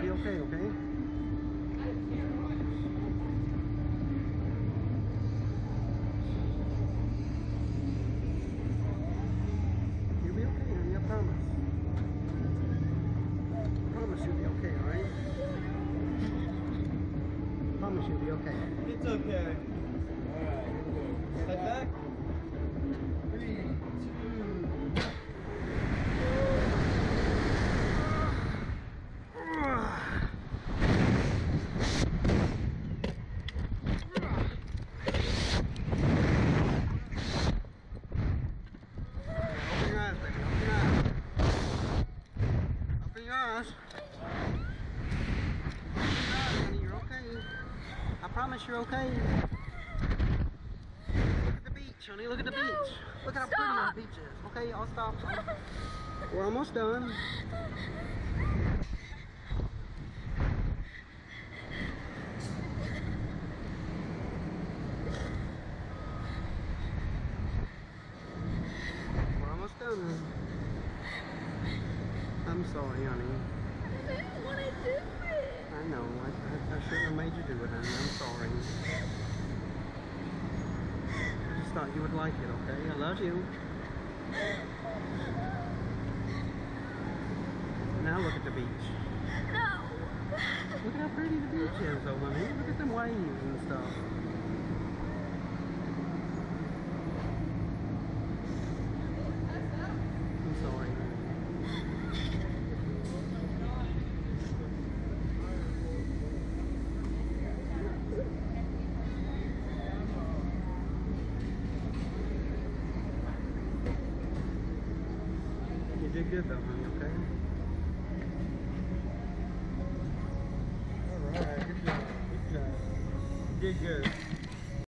be okay, okay? You'll be okay, honey, I promise. I promise you'll be okay, alright? I promise you'll be okay. It's okay. Alright, here we go. Head back. 3, 2. Open your eyes. Honey, you're okay. I promise you're okay. Look at the beach, honey. Look at the beach. Look at how pretty our beach is. Okay, I'll stop. We're almost done. We're almost done. I'm sorry, honey. I didn't want to do it. I know. I shouldn't have made you do it, honey. I'm sorry. I just thought you would like it, okay? I love you. Now look at the beach. No. Look at how pretty the beach is, though, honey. Look at them waves and stuff. I'm sorry, honey. You did good though, honey, okay? Alright, good job. Good job. You did good.